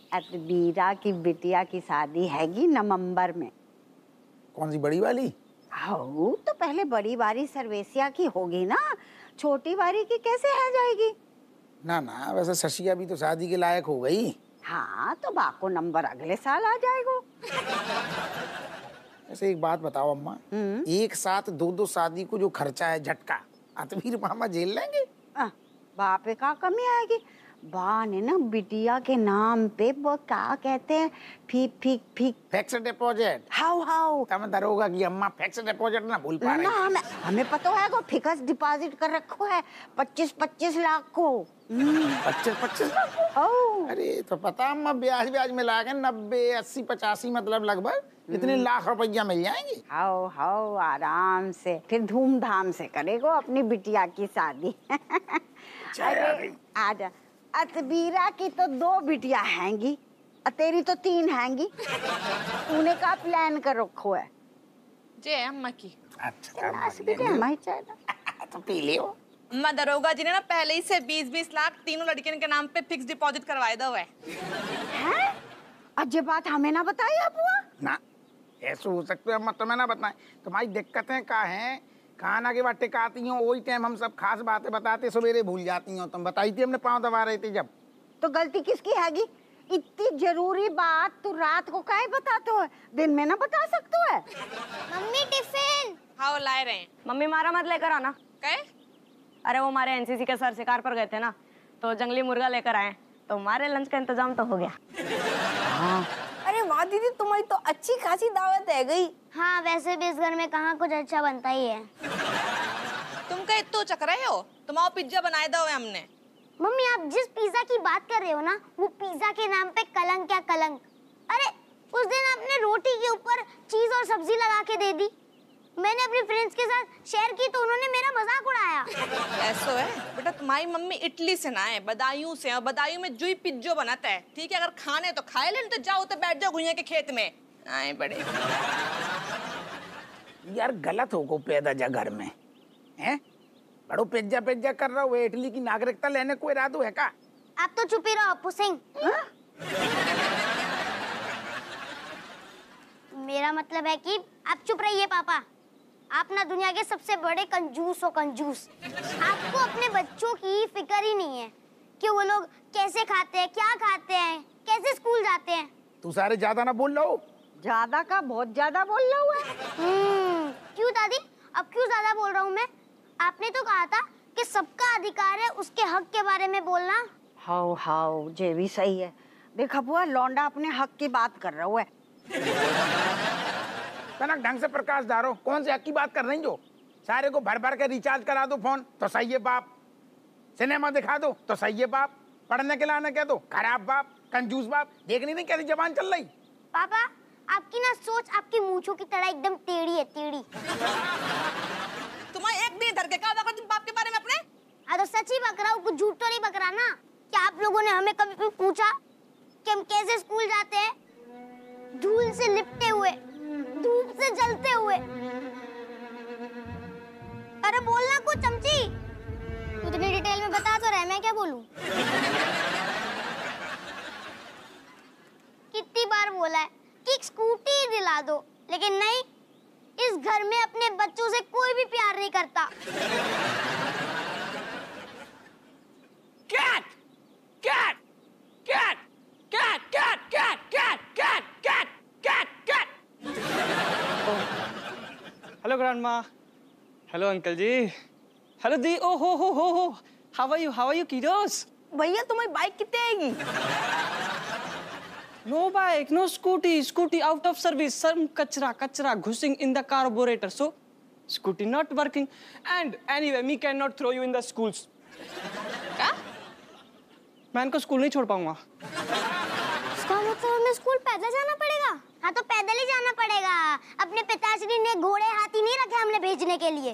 अतबीरा की बिटिया की शादी हैगी नवंबर में। कौन सी बड़ी वाली? हाँ तो पहले बड़ी बारी सर्वेसिया की होगी ना, छोटी बारी की कैसे है जाएगी? ना ना, वैसे शशिया भी तो शादी के लायक हो गई। हाँ तो बाको नंबर अगले साल आ जाएगा। ऐसे एक बात बताओ अम्मा, एक साथ दो दो शादी को जो खर्चा है झटका, अतवीर मामा झेल लेंगे? बाप पे का कमी आएगी? बा ने ना बिटिया के नाम पे वो क्या कहते हैं, फिक्स डिपॉजिट। हाउ तब दरोगा की अम्मा फिक्स डिपॉजिट ना भूल पा रही। ना हमें पता है को फिक्स डिपॉजिट कर रखो है 25-25 लाख को। 25-25 लाख को? अरे तो पता अम्मा, ब्याज मिला के 90-80-85 मतलब लगभग इतने लाख रुपया मिल जाएंगे। हाउ आराम से फिर धूमधाम से करेगो अपनी बिटिया की शादी। अरे आजा, अतबीरा की तो 2 बिटिया हैंगी और तेरी तो 3 हैंगी। तूने का प्लान कर रखो है? जे अम्मा की। अच्छा तो पी लियो। अम्मा दरोगा जी ने ना पहले ही से 20-20 लाख तीनों लड़कियों के नाम पे फिक्स डिपॉजिट करवाए दो है। अजय बात हमें ना बताई अबुआ। ना ऐसे हो सकते अम्मा, तुम्हें ना बताएं। तुम्हारी दिक्कतें क्या हैं, खाना के बाद टिकाती हो, वही टाइम हम सब खास बातें बताते सवेरे भूल जाती हो। तुम बताई थी हमने पाँव दबा रहे थे जब। तो गलती किसकी हैगी? इतनी जरूरी बात तू रात को काहे बताते हो, दिन में ना बता सकते हो? Mummy tiffin. हाँ लाए रहे हैं। मम्मी मारा मत लेकर आना। क्या? अरे वो हमारे एनसीसी के सर शिकार पर गए थे ना, तो जंगली मुर्गा लेकर आए, तो हमारे लंच का इंतजाम तो हो गया। अरे वाह दीदी, तुम्हारी तो अच्छी खासी दावत है गई। हाँ वैसे भी इस घर में कहाँ कुछ अच्छा बनता ही है। तुम क्या इतना चक रहे हो? तुम्हारा पिज्जा बनाए दो हमने। मम्मी आप जिस पिज्जा की बात कर रहे हो ना, वो पिज्जा के नाम पे कलंक क्या कलंक। अरे उस दिन आपने रोटी के ऊपर चीज और सब्जी लगा के दे दी। मैंने अपने फ्रेंड्स के साथ शेयर की तो उन्होंने मेरा मजाक उड़ाया। ऐसा है बेटा, तुम्हारी मम्मी इटली से ना है, बदायूं से, और बदायूं में जुई पिज्जो बनाता है। ठीक है, अगर खाने तो खाए, लेने तो जाओ तो बैठ जाओ गुइया के खेत में। आए बड़े यार गलत हो को पैदा जा घर में हैं? बड़ो पिज्जा कर रहा हो, इटली की नागरिकता लेने को इरादो है का? आप तो चुप ही रहो पुसिंग। मेरा मतलब है कि आप चुप रहिए पापा। आप ना दुनिया के सबसे बड़े कंजूस हो कंजूस। आपको अपने बच्चों की फिक्र ही नहीं है कि वो लोग कैसे खाते हैं, क्या खाते हैं, कैसे स्कूल जाते हैं। तू सारे ज्यादा ना बोल रहा हो। ज्यादा का बहुत ज्यादा बोल रहा हूँ। क्यों दादी, अब क्यों ज्यादा बोल रहा हूँ मैं? आपने तो कहा था कि सबका अधिकार है उसके हक के बारे में बोलना। हाउ जे भी सही है। देखा बुआ, लौंडा अपने हक की बात कर रहा है। कनक ढंग से प्रकाश डालो, कौन से हक की बात कर रही जो? सारे को भर भर के रिचार्ज करा दो फोन तो सही है बाप, सिनेमा दिखा दो तो सही है बाप, पढ़ने के लाने कह दो खराब बाप, कंजूस बाप। देख नहीं कैसी जबान चल रही। पापा आपकी ना सोच आपकी मूंछों की तरह एकदम टेढ़ी है, टेढ़ी। तुम्हारे एक दिन धर के क्या तुम बाप के बारे में अपने? हाँ तो सच ही बक रहा हूँ, कुछ झूठ तो नहीं बक रहा ना। क्या आप लोगों ने हमें कभी भी पूछा कि हम कैसे स्कूल जाते हैं? धूल से लिपटे हुए, धूप से जलते हुए। अरे बोलना कुछ चमची, इतनी डिटेल में बता तो रहे, मैं क्या बोलूं? कितनी बार बोला है कि एक स्कूटी दिला दो, लेकिन नहीं, इस घर में अपने बच्चों से कोई भी प्यार नहीं करता। Cat cat cat cat cat cat cat cat cat cat cat. Hello grandma. Hello uncle ji. Hello दी। ओ हो हाउ आर यू किडोस? भैया तुम्हारी बाइक कितने आएगी? No bike, no scooty out of service. Some कचरा घुसिंग in the carburettor, so scooty not working. And anyway me can not throw you in the schools. क्या? मैं इनको स्कूल नहीं छोड़ पाऊंगा। इसका मतलब हमें स्कूल पैदल जाना पड़ेगा? हाँ तो पैदल ही जाना पड़ेगा। अपने पिताश्री ने घोड़े हाथी नहीं रखे हमने भेजने के लिए।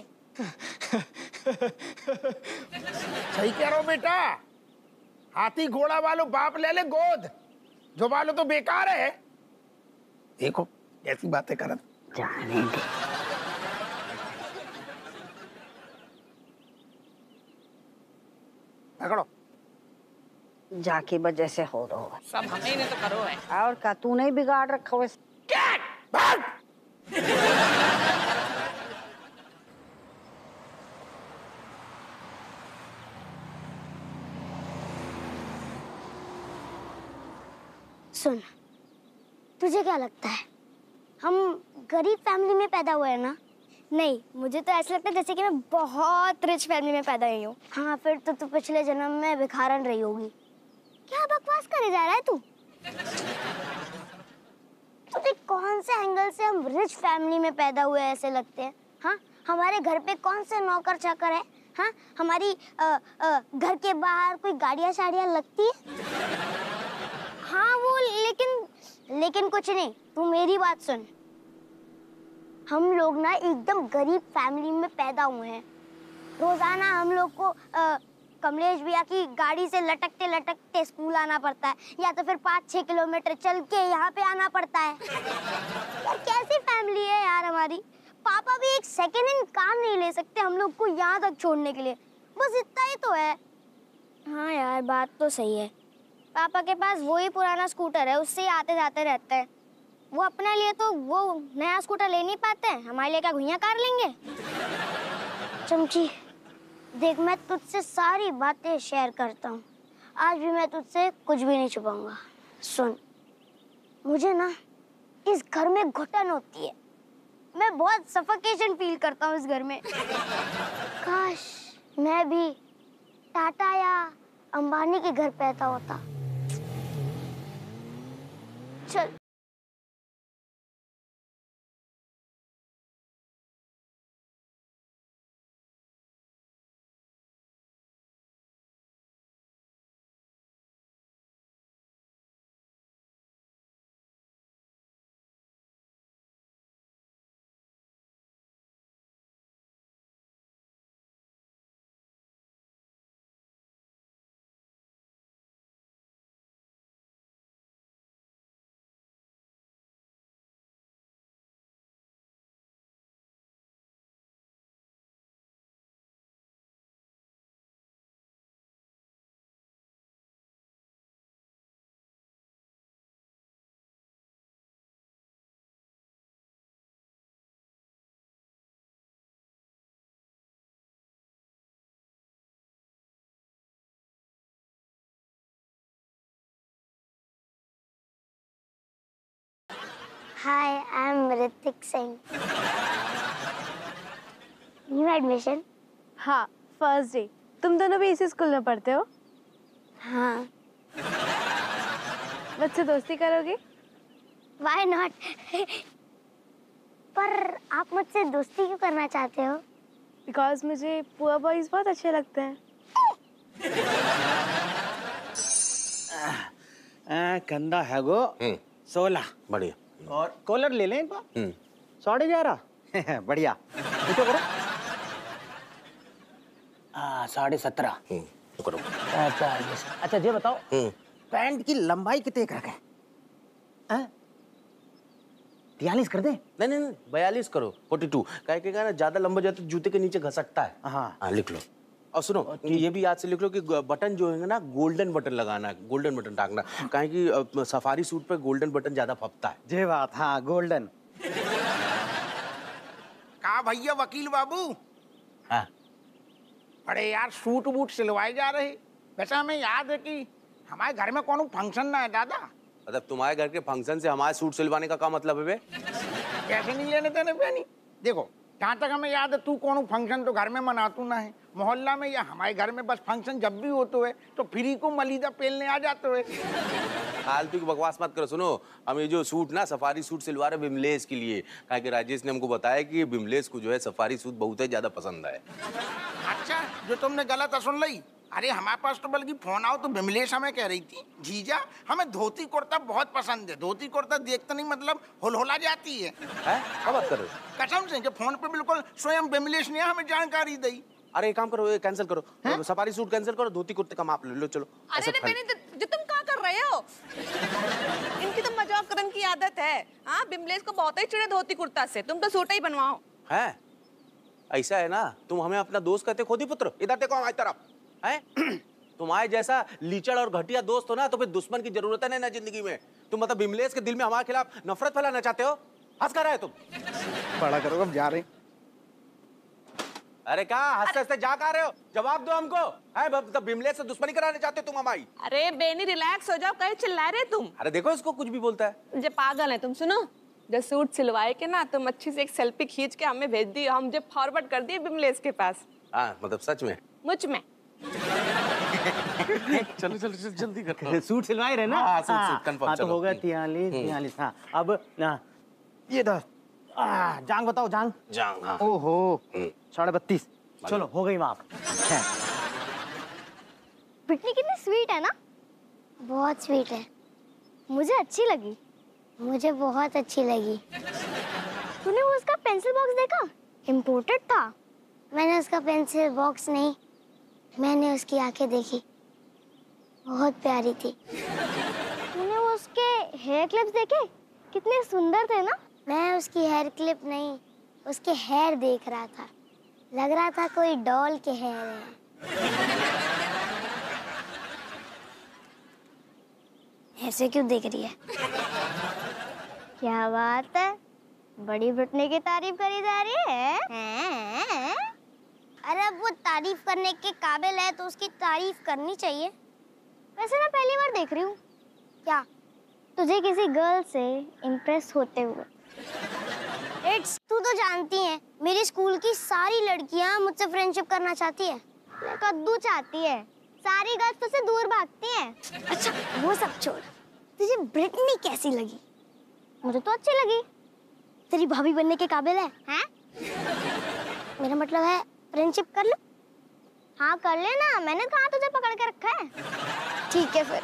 सही कह रहा हो बेटा, हाथी घोड़ा वालों बाप ले ले गोद, जो वालों तो बेकार है। देखो ऐसी बातें करत जाने दे। पकड़ो जाके वजह से हो रहा है। सब हमें ने तो करो है। और का तू नहीं बिगाड़ रखा है? भाग। सुन, तुझे क्या लगता है हम गरीब फैमिली में पैदा हुए हैं ना? नहीं, मुझे तो ऐसा लगता है जैसे कि मैं बहुत रिच फैमिली में पैदा हुई हूँ। हाँ, फिर तो तू पिछले जन्म में भिखारन रही होगी। क्या बकवास करे जा रहा है तू? तुझे कौन से एंगल से हम रिच फैमिली में पैदा हुए ऐसे लगते हैं? हाँ, हमारे घर पे कौन से नौकर चाकर है? हाँ, हमारी घर के बाहर कोई गाड़ियाँ शाड़ियाँ लगती है? हाँ वो लेकिन कुछ नहीं। तू मेरी बात सुन, हम लोग ना एकदम गरीब फैमिली में पैदा हुए हैं। रोजाना हम लोग को कमलेश भैया की गाड़ी से लटकते लटकते स्कूल आना पड़ता है, या तो फिर 5-6 किलोमीटर चल के यहाँ पे आना पड़ता है। यार कैसी फैमिली है यार हमारी। पापा भी एक सेकेंड हैंड कार नहीं ले सकते हम लोग को यहाँ तक छोड़ने के लिए। बस इतना ही तो है। हाँ यार, बात तो सही है। पापा के पास वही पुराना स्कूटर है, उससे ही आते जाते रहते हैं। वो अपने लिए तो वो नया स्कूटर ले नहीं पाते हैं, हमारे लिए क्या घुइयां कार लेंगे? चमची, देख मैं तुझसे सारी बातें शेयर करता हूँ। आज भी मैं तुझसे कुछ भी नहीं छुपाऊंगा। सुन, मुझे ना इस घर में घुटन होती है। मैं बहुत सफोकेशन फील करता हूँ इस घर में। काश मैं भी टाटा या अंबानी के घर पैदा होता। चल। Hi, I'm Ritik Singh. New admission? हाँ, फर्स्ट डे। तुम दोनों भी इसी स्कूल में पढ़ते हो? हाँ। मुझसे दोस्ती करोगे? Why not? पर आप मुझसे दोस्ती क्यों करना चाहते हो? बिकॉज मुझे पुअर बॉयज बहुत अच्छे लगते हैं। कंधा है गो 16 बढ़िया। और कॉलर ले लें इनको 11.5 बढ़िया। पूछो करो 17.5 करो। 45। अच्छा ये बताओ पैंट की लंबाई कितने रखें? 43 कर दें? नहीं 42 करो 42। क्या क्या ना ज्यादा लंबा जाता है जूते के नीचे घसकता है। हाँ लिख लो। और सुनो ये भी याद से लिख लो कि बटन जो है ना गोल्डन बटन लगाना है, गोल्डन बटन टांगना। काहे कि सफारी सूट पे गोल्डन बटन ज्यादा फपता है। ये बात, हाँ गोल्डन। कहा भैया वकील बाबू? हाँ। अरे यार सूट बूट सिलवाए जा रहे। वैसे हमें याद है कि हमारे घर में कौन फंक्शन ना है दादा। मतलब तुम्हारे घर के फंक्शन से हमारे सूट सिलवाने का क्या मतलब है बे? कैसे नहीं लेने देने पे नहीं। देखो जहाँ तक हमें याद है तू कौन फंक्शन तो घर में मनातू ना है, मोहल्ला में या हमारे घर में बस फंक्शन जब भी होते हुए तो फ्री को मलीदा पेलने आ जाते हुए। फालतू की बकवास मत करो। सुनो हम ये जो सूट ना सफारी सूट सिलवा रहे बिमलेश के लिए, कहा कि राजेश ने हमको बताया कि बिमलेश को जो है सफारी सूट बहुत ही ज्यादा पसंद है। अच्छा जो तुमने गलत सुन ली। अरे हमारे पास तो बल्कि फोन आओ तो बिमलेश हमें कह रही थी जीजा हमें धोती कुर्ता बहुत पसंद है। धोती कुर्ता देखते नहीं मतलब हुलहुला जाती है। क्या बात कर रहे हो? कसम से जो फोन पे बिल्कुल स्वयं बिमलेश ने हमें जानकारी दी। अरे एक काम करो ये कैंसिल करो, सफारी सूट कैंसिल करो, धोती कुर्ते का माप ले लो। चलो अरे जो तुम क्या कर रहे हो? इनकी तो मजाक करने की आदत है। हाँ बिमलेश को बहुत ही चिढ़े धोती कुर्ता से, तुम तो सूट ही बनवाओ। है ऐसा है ना, तुम हमें अपना दोस्त कहते खुद ही पुत्र। इधर देखो हमारी तरफ है। तुम्हारे जैसा लीचड़ और घटिया दोस्त हो ना तो फिर दुश्मन की जरूरत है नहीं ना जिंदगी में। तुम मतलब विमलेश के दिल में हमारे खिलाफ नफरत फैलाना चाहते हो? हंस कर रहे हो तुम? पढ़ा करो, अब जा रहे। अरे क्या हंसते हंसते जा कर रहे हो? जवाब दो हमको। है तब विमलेश से दुश्मनी कराने चाहते हो तुम हमारी? अरे बेनी रिलैक्स हो जाओ, कहीं चिल्ला रहे तुम? अरे देखो इसको कुछ भी बोलता है। जे पागल है तुम, सुनो। जो सूट सिलवाए के ना तुम अच्छी से एक सेल्फी खींच के हमें भेज दी, हम जब फॉरवर्ड कर दिए विमलेश के पास। हाँ मतलब सच में? मुझ में। चलो चलो जल्दी करो। सूट सिलवाए रहे ना? हाँ, सूट कंफर्म। हाँ, तो हो गया 43। हाँ अब ना ये जांग बताओ, जांग। जांग, हाँ। ओहो 32.5। चलो हो गई माप। बिटनी कितनी स्वीट है ना? बहुत स्वीट है। मुझे अच्छी लगी। मुझे बहुत अच्छी लगी। तूने वो उसका पेंसिल बॉक्स देखा? इम्पोर्टेड था। मैंने उसका पेंसिल बॉक्स नहीं, मैंने उसकी आंखें देखी, बहुत प्यारी थी। तूने वो उसके हेयर क्लिप्स देखे? कितने सुंदर थे ना? मैं उसकी हेयर क्लिप नहीं, उसके हेयर देख रहा था। लग रहा था कोई डॉल के हेयर है। ऐसे क्यों देख रही है? क्या बात है, बड़ी बिटनी की तारीफ करी जा रही है? अरे अब वो तारीफ करने के काबिल है तो उसकी तारीफ करनी चाहिए। वैसे मैं पहली बार देख रही हूँ। क्या? तुझे किसी गर्ल से इम्प्रेस होते हुए। इट्स, तू तो जानती है मेरी स्कूल की सारी लड़कियां मुझसे फ्रेंडशिप करना चाहती है। कद्दू चाहती है, सारी गर्ल्स तुझसे दूर भागती हैं। अच्छा वो सब छोड़, तुझे ब्रिटनी कैसी लगी? मुझे तो अच्छी लगी। तेरी भाभी बनने के काबिल है? हैं? मेरा मतलब है फ्रेंडशिप कर लो। हाँ कर लेना, मैंने कहाँ तुझे पकड़ के रखा है। ठीक है फिर।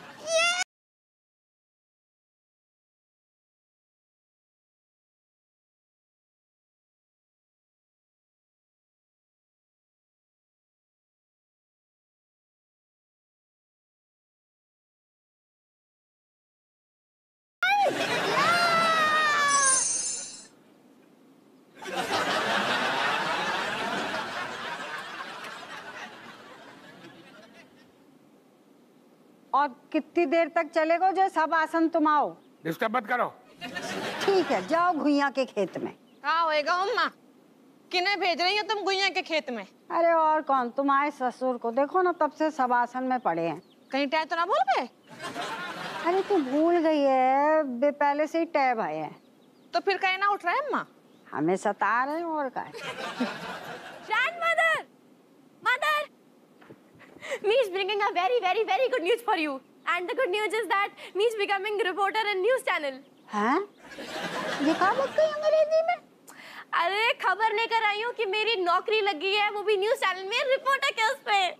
और कितनी देर तक चलेगा जो सब आसन तुम आओ? डिस्टर्ब मत करो। ठीक है, जाओ घुइया के खेत में। हाँ होएगा अम्मा, किन्हें भेज रही हो तुम गुइया के खेत में? अरे और कौन, तुम्हारे ससुर को देखो ना, तब से सब आसन में पड़े हैं। कहीं टैब तो ना भूल गए? अरे तू भूल गई है, पहले से ही टैब है। तो फिर कहीं ना उठ रहा है अम्मा? हमें सता रहे हैं और क्या। Grandmother! Mother! Me is bringing a very, very, very good news for you. And the good news is that me is becoming reporter in news channel. हैं? ये क्या बात कही अंग्रेजी में? अरे खबर लेकर आई हूँ कि मेरी नौकरी लगी है, वो भी न्यूज चैनल में रिपोर्टर के उस पे।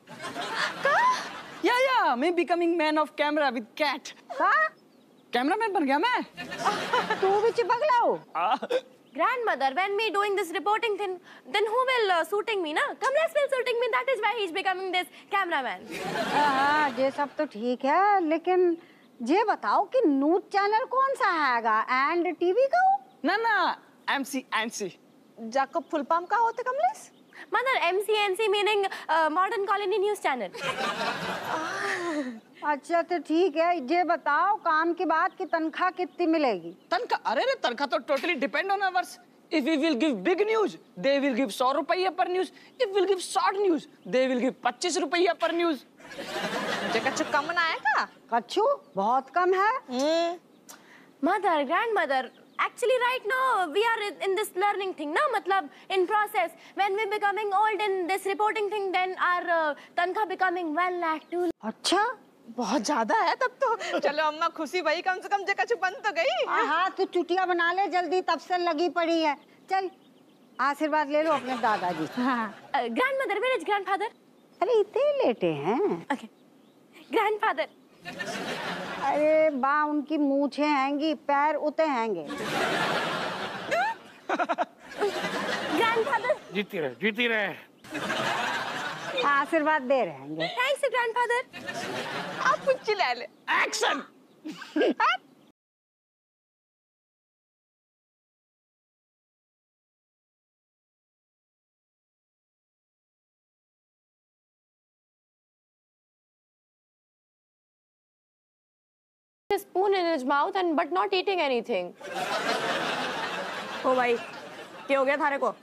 या मैं becoming man of camera with cat. Cameraman बन गया मैं। तू भी चिपक लाओ। Grandmother, when me doing this reporting thing, then who will shooting me, na? Kamlesh will shooting me. That is why he is becoming this cameraman. हाँ, ये सब तो ठीक है, लेकिन ये बताओ कि न्यूज चैनल कौन सा हैगा? एंड टीवी का हो? ना MC जाको फुल पाम का होते Kamlesh? Mother, MC meaning modern colony news channel. अच्छा तो ठीक है, ये बताओ काम की बात की तनख्वाह कितनी मिलेगी? तनख्वाह? अरे तनख्वाह तो totally depend on hours. If we will give big news, they will give 100 रुपया पर news. If we'll give short news, they will give 25 रुपया पर न्यूज। मुझे कच्चू कम ना आएगा? कच्चू बहुत कम है। Mother, grandmother, actually right now we are in this learning thing, na? मतलब in process. When we becoming old in this reporting thing, then our तनख्वाह becoming 1 lakh 2 lakh. अच्छा बहुत ज्यादा है तब तो। चलो अम्मा खुशी भाई, कम से कम जे कच्चू बन तो गई। हाँ तू चुटिया बना ले जल्दी, तब से लगी पड़ी है। चल आशीर्वाद ले लो अपने दादाजी से। Grandmother, where is grandfather? अरे इतने लेटे हैं। Okay. Grandfather. अरे बा उनकी मूछें हैंगी, पैर उते हैंगे। Grandfather. जीती रहे। आशीर्वाद दे रहे हैं। Thanks, grandfather. आप कुछ चिल्ला ले। Action. spoon in his mouth and but not eating anything. ओ भाई क्या हो गया थारे को?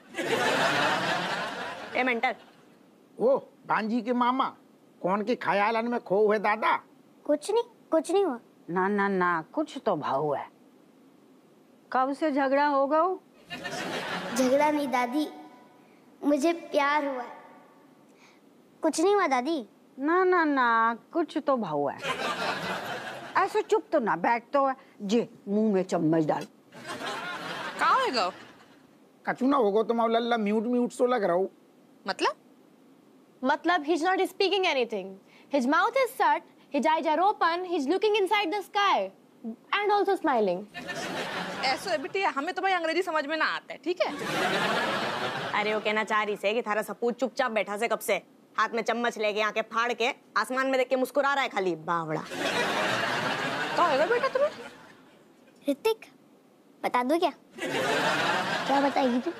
ए मेंटल। वो भांजी के मामा कौन के ख्यालन में खो हुए दादा? कुछ नहीं हुआ। ना ना ना, कुछ तो भाव है। कब से झगड़ा हो गया? झगड़ा नहीं दादी, मुझे प्यार हुआ है। कुछ नहीं हुआ दादी। ना ना ना, कुछ तो भाव है। ऐसे चुप तो ना बैठ तो है जे मुंह में चम्मच डाल। का होएगा? कचू ना होगा तुम लल्ला म्यूट सो लग रहा हो। मतलब he's not speaking anything. His mouth is shut, his eyes are open, he's looking inside the sky and also smiling. ऐसा है बिटिया, हमें तो भाई अंग्रेजी समझ में ना आता है, ठीक है? अरे वो कहना चाह रही से कि थारा सपूत चुपचाप बैठा से कब से, हाथ में चम्मच लेके आके फाड़ के आसमान में देख के मुस्कुरा रहा है खाली बावड़ा। का होएगा बेटा तुम्हें? ऋतिक बता दो क्या? क्या बताएगी तू?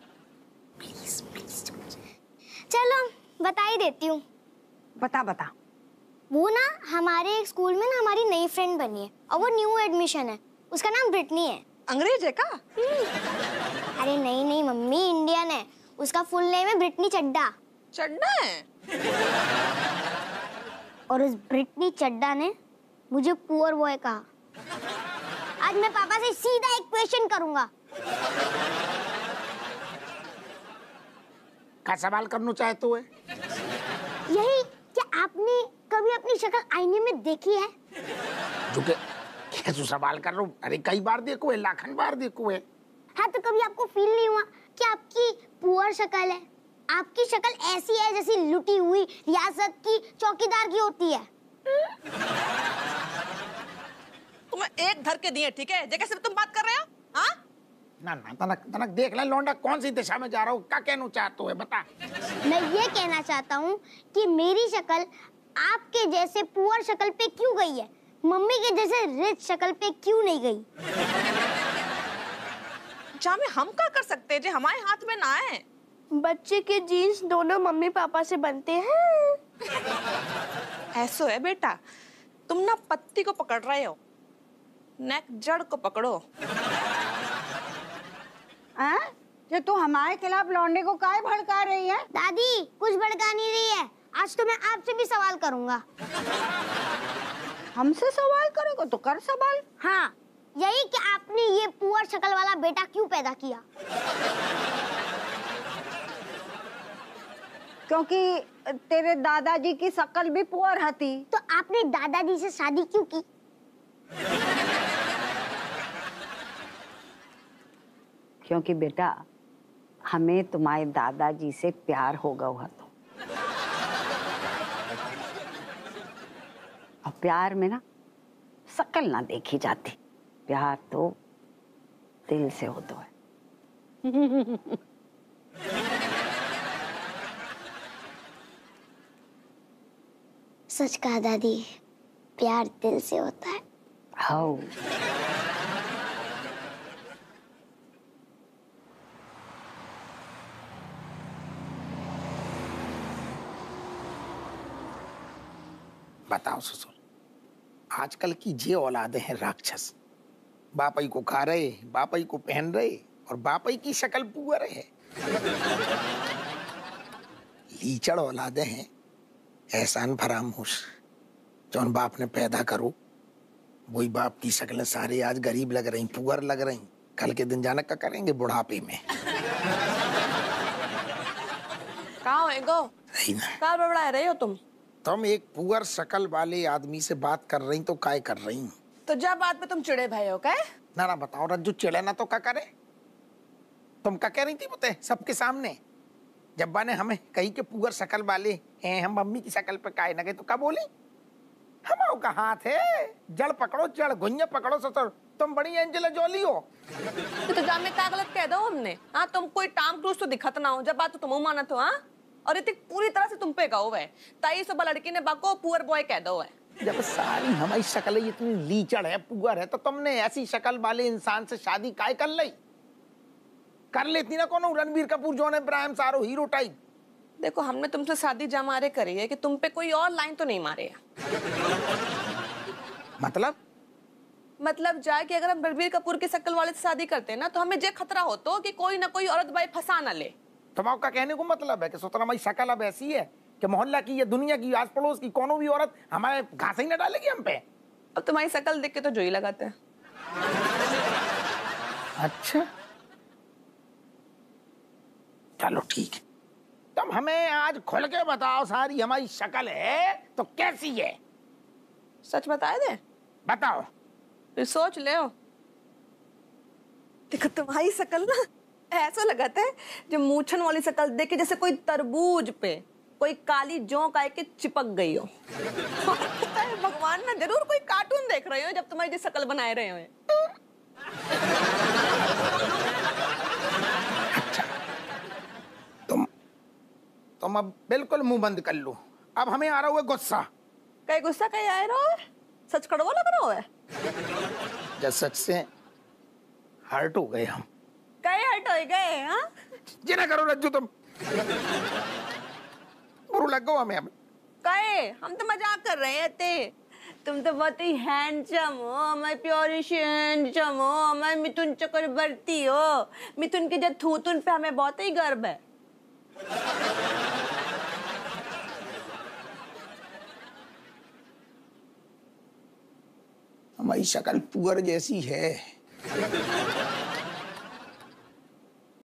चलो बता ही देती हूँ। बता। वो ना हमारे एक स्कूल में ना हमारी नई फ्रेंड बनी है और वो न्यू एडमिशन है। उसका नाम ब्रिटनी है। अंग्रेज है का? अरे नहीं मम्मी, इंडियन है। उसका फुल नेम है ब्रिटनी चड्डा। चड्डा है? और उस ब्रिटनी चड्डा ने मुझे पुअर बॉय कहा। आज मैं पापा से सीधा एक क्वेश्चन करूंगा। क्या सवाल करना चाहते हो? यही कि आपने कभी अपनी शक्ल आईने में देखी है? जो के कैसे सवाल कर रहा हूँ? अरे कई बार देखो है, लाखन बार देखो है। हाँ तो कभी आपको फील नहीं हुआ कि आपकी पुअर शक्ल है? आपकी शक्ल ऐसी है जैसी लुटी हुई रियासत की चौकीदार की होती है। तुम्हें एक धर के दिए, ठीक है? जे कैसे तुम बात कर रहे हो? हाँ? ना तनक देख ले लौंडा कौन सी दिशा में जा रहा हूँ। क्या कहना चाहते हो बता? मैं ये कहना चाहता हूँ कि मेरी शक्ल आपके जैसे पुअर शक्ल पे क्यों गई है, मम्मी के जैसे रिच शक्ल पे क्यों नहीं गई? जामे हम क्या कर सकते हैं जे हमारे हाथ में ना है? बच्चे के जीन्स दोनों मम्मी पापा से बनते हैं। ऐसो है बेटा, तुम ना पत्ती को पकड़ रहे हो, नेक जड़ को पकड़ो। ये तू हमारे खिलाफ लौंडे को काहे भड़का रही है? दादी कुछ भड़का नहीं रही है। आज तो मैं आपसे भी सवाल करूंगा। हमसे सवाल करेगा तो कर सवाल। हाँ, यही कि आपने ये पुअर शक्ल वाला बेटा क्यों पैदा किया? क्योंकि तेरे दादाजी की शक्ल भी पुअर थी। तो आपने दादाजी से शादी क्यों की? क्योंकि बेटा हमें तुम्हारे दादाजी से प्यार हो गया हुआ तो। और प्यार में ना शक्ल ना देखी जाती, प्यार तो दिल से होता है। सच कहा दादी, प्यार दिल से होता है। हाँ। बताओ ससुर, आजकल की जे औलादे हैं राक्षस। बापाई को खा रहे, बापाई को पहन रहे और बापाई की शक्ल पुअर है। लीचड़ औलादे हैं, एहसान फरामोश। जौन बाप ने पैदा करो वही बाप की शक्ल सारे आज गरीब लग रही, पुअर लग रही। कल के दिन जाने का करेंगे बुढ़ापे में। कहाँ है गो? सही ना? कहाँ बड़बड़ा रही हो तुम? तुम एक पुअर शक्ल वाले आदमी से बात कर रही तो काय कर रही? तो जब बात पे तुम चिड़े भाई हो क्या? ना बताओ रज्जू, चिड़े ना तो क्या करे? तुम क्या कह रही थी बते सबके सामने? जब्बा ने हमें कही के पुअर शक्ल वाले हैं, हम मम्मी की शक्ल पे काय न गए तो क्या बोली? हम का हाथ है, जड़ पकड़ो, जड़ घुइयां पकड़ो। ससुर तुम बड़ी एंजेला जोली हो। तो जामे क्या गलत कह दो हमने? हाँ, तुम कोई टाम क्रूज तो दिखत ना हो, जब बात तो तुम मानत हो। हाँ, और इतनी पूरी तरह से तुम पे गाओ है, ताई सब लड़की ने बाको पुअर बॉय कह दो है। जब सारी हमारी शक्ल इतनी लीचड़ है, पुअर है, तो तुमने ऐसी शक्ल वाले इंसान से शादी काय कर ली? कर लेती ना कोनो रणबीर कपूर, जॉन इब्राहिम, सारो हीरो टाइप। देखो, हमने तुमसे शादी जमारे करी है कि तुम पे कोई और लाइन तो नहीं मारे है। मतलब मतलब जाए कि अगर हम रणबीर कपूर की शक्ल वाले से शादी करते हैं ना, तो हमें ये खतरा हो तो कि कोई ना कोई औरत भाई फंसा ना ले। तुम्हारा का कहने को मतलब है कि सुतरा माई शक्ल अब ऐसी है कि मोहल्ला की या दुनिया की आस पड़ोस की कोनो भी औरत हमारे घास ही न डालेगी हम पे। अब तुम्हारी शक्ल देख के तो जो ही लगाते हैं। अच्छा चलो ठीक है, तुम हमें आज खुल के बताओ सारी हमारी शक्ल है तो कैसी है? सच बताए दे? बताओ। फिर सोच ले। देखो तुम्हारी शक्ल ना ऐसा लगाता है जो मूछन वाली शक्ल देख के जैसे कोई तरबूज पे कोई काली जोंक आए के चिपक गई हो। भगवान ना जरूर कोई कार्टून देख रहे हो जब तुम्हारी शक्ल बनाए रहे हो। तुम अब बिल्कुल मुंह बंद कर लो, अब हमें आ रहा हुआ गुस्सा। कहीं गुस्सा कहीं आ रहा है? सच कड़वा लग रहा है। जब सच से हर्ट हो गए हम। कहीं हर्ट हो गए? हाँ जी ना करो रज्जू, तुम बुरा लग गो हमें। कहे हम तो मजाक कर रहे थे। तुम तो बहुत ही हैंडसम हो, मैं प्योरिश हैंडसम हो, मैं मिथुन चक्रवर्ती हो। मिथुन के जब थूथुन पे हमें बहुत ही गर्व है। हमारी शक्ल पुअर जैसी है।